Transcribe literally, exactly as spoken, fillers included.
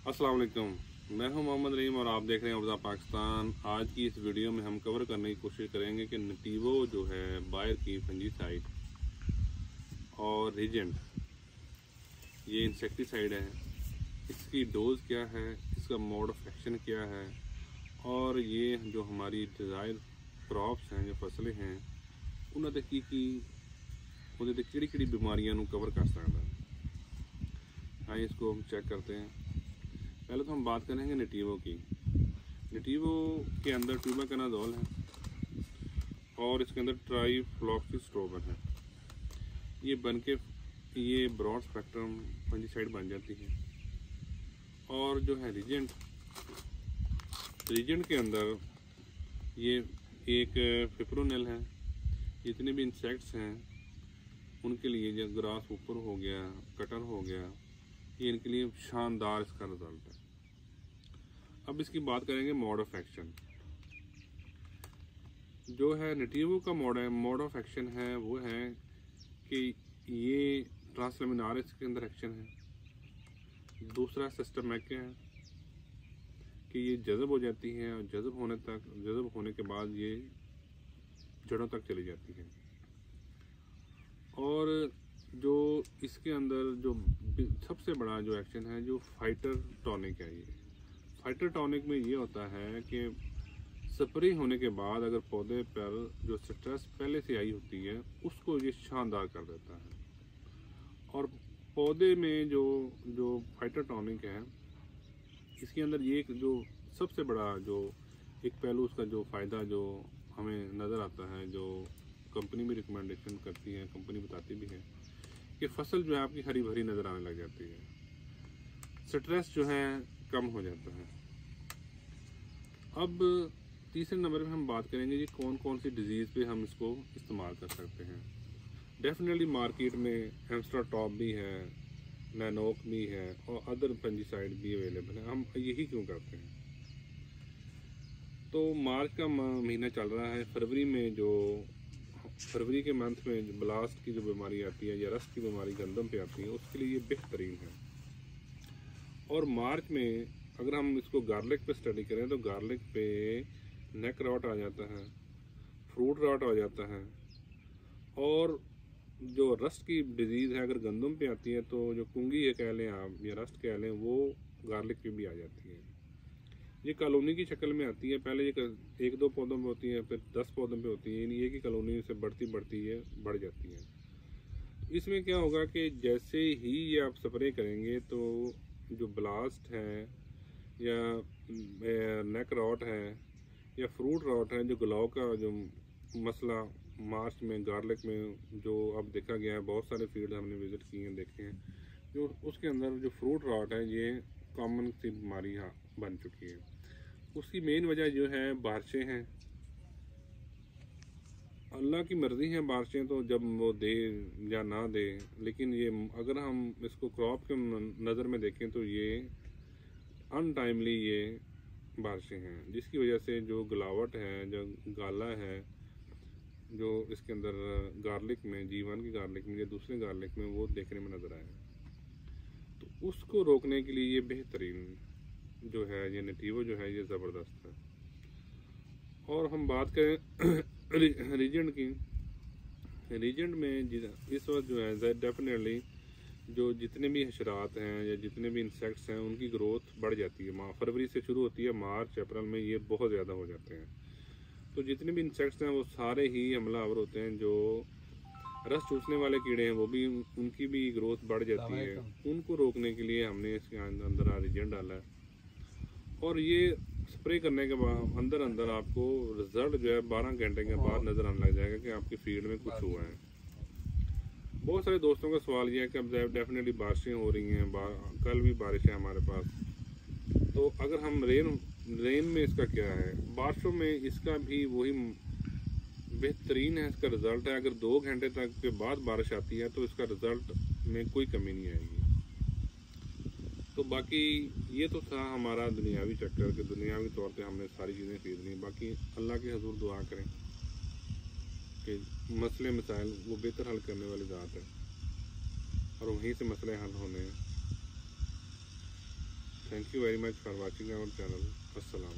अस्सलाम वालेकुम, मैं हूं मोहम्मद रहीम और आप देख रहे हैं उर्जा पाकिस्तान। आज की इस वीडियो में हम कवर करने की कोशिश करेंगे कि नतीवो जो है बायर की फंजीसाइड और रीजेंट, ये इंसेक्टिसाइड है, इसकी डोज क्या है, इसका मोड ऑफ एक्शन क्या है और ये जो हमारी डिज़ायर क्रॉप्स हैं, जो फसलें हैं, उन्होंने की की उन्हें किड़ी किड़ी बीमारियां कवर कर सकता है। हाँ, इसको हम चेक करते हैं। पहले तो हम बात करेंगे नतीवो की। नतीवो के अंदर ट्यूबाकनाजोल है और इसके अंदर ट्राइफ्लॉक्सीस्ट्रोबिन है। ये बन के ये ब्रॉड स्पेक्ट्रम फंजीसाइड बन जाती है। और जो है रीजेंट, रीजेंट के अंदर ये एक फिप्रोनिल है। जितने भी इंसेक्ट्स हैं उनके लिए, जो ग्रास ऊपर हो गया, कटर हो गया, ये इनके लिए शानदार इसका रिजल्ट है। अब इसकी बात करेंगे मोड ऑफ एक्शन। जो है नतीवो का मोड है मोड ऑफ एक्शन है वो है कि ये ट्रांसलेमिनारिस के अंदर एक्शन है। दूसरा सिस्टमैटिक है कि ये जज़ब हो जाती है और जज़ब होने तक जज़ब होने के बाद ये जड़ों तक चली जाती है। और जो इसके अंदर जो सबसे बड़ा जो एक्शन है, जो फाइटर टॉनिक है, ये फाइटर टॉनिक में ये होता है कि स्प्रे होने के बाद अगर पौधे पर जो स्ट्रेस पहले से आई होती है उसको ये शानदार कर देता है। और पौधे में जो जो फाइटर टॉनिक है, इसके अंदर ये जो सबसे बड़ा जो एक पहलू उसका जो फ़ायदा जो हमें नज़र आता है, जो कंपनी भी रिकमेंडेशन करती है, कंपनी बताती भी है कि फसल जो है आपकी हरी भरी नज़र आने लग जाती है, स्ट्रेस जो है कम हो जाता है। अब तीसरे नंबर पे हम बात करेंगे जी कौन कौन सी डिजीज़ पे हम इसको इस्तेमाल कर सकते हैं। डेफिनेटली मार्केट में हेमस्टर टॉप भी है, नैनोक भी है और अदर फंजीसाइड भी अवेलेबल है। हम यही क्यों करते हैं? तो मार्च का महीना चल रहा है। फरवरी में जो फरवरी के मंथ में जो ब्लास्ट की जो बीमारी आती है या रस्ट की बीमारी गंदम पे आती है, उसके लिए ये बेहतरीन है। और मार्च में अगर हम इसको गार्लिक पे स्टडी करें तो गार्लिक पे नेक रॉट आ जाता है, फ्रूट रॉट आ जाता है। और जो रस्ट की डिजीज़ है अगर गंदम पे आती है तो जो कुंगी है कह लें आप या रस्ट कह लें, वो गार्लिक पे भी आ जाती है। ये कॉलोनी की शक्ल में आती है। पहले ये एक दो पौधों में होती है, फिर दस पौधों पे होती है, यानी एक ही कॉलोनी से बढ़ती बढ़ती है बढ़ जाती है। इसमें क्या होगा कि जैसे ही ये आप स्प्रे करेंगे तो जो ब्लास्ट है या नेक रॉट है या फ्रूट रॉट है, जो गुलाव का जो मसला मार्च में गार्लिक में जो अब देखा गया है, बहुत सारे फील्ड हमने विज़िट किए हैं, देखे हैं, जो उसके अंदर जो फ्रूट रॉट है ये कॉमन सी बीमारी यहाँ बन चुकी है। उसकी मेन वजह जो है बारिशें हैं। अल्लाह की मर्ज़ी है, बारिशें तो जब वो दे या ना दे, लेकिन ये अगर हम इसको क्रॉप के नज़र में देखें तो ये अनटाइमली ये बारिशें हैं, जिसकी वजह से जो गलावट है, जो गाला है, जो इसके अंदर गार्लिक में, जीवन की गार्लिक में या दूसरे गार्लिक में, वो देखने में नज़र आए। तो उसको रोकने के लिए ये बेहतरीन जो है ये नतीवो जो है ये ज़बरदस्त है। और हम बात करें रीजेंट की। रीजेंट में इस वक्त जो है डेफिनेटली जो जितने भी हशरात हैं या जितने भी इंसेक्ट्स हैं उनकी ग्रोथ बढ़ जाती है। माह फरवरी से शुरू होती है, मार्च अप्रैल में ये बहुत ज़्यादा हो जाते हैं। तो जितने भी इंसेक्ट्स हैं वो सारे ही हमलावर होते हैं। जो रस चूसने वाले कीड़े हैं वो भी, उनकी भी ग्रोथ बढ़ जाती है। उनको रोकने के लिए हमने इसके अंदर रीजेंट डाला है। और ये स्प्रे करने के बाद अंदर अंदर आपको रिजल्ट जो है बारह घंटे के बाद नज़र आने लग जाएगा कि आपकी फील्ड में कुछ हुआ है। बहुत सारे दोस्तों का सवाल ये है कि अब डेफिनेटली बारिशें हो रही हैं, कल भी बारिश है हमारे पास, तो अगर हम रेन रेन में इसका क्या है? बारिशों में इसका भी वही बेहतरीन है, इसका रिज़ल्ट है। अगर दो घंटे तक के बाद बारिश आती है तो इसका रिज़ल्ट में कोई कमी नहीं आएगी। तो बाकी ये तो था हमारा दुनियावी चक्कर कि दुनियावी तौर पे हमने सारी चीज़ें खरीदनी। बाकी अल्लाह के हजूर दुआ करें कि मसले मसाइल वो बेहतर हल करने वाली ज़ात है और वहीं से मसले हल होने हैं। Thank you very much for watching our channel. अस्सलाम।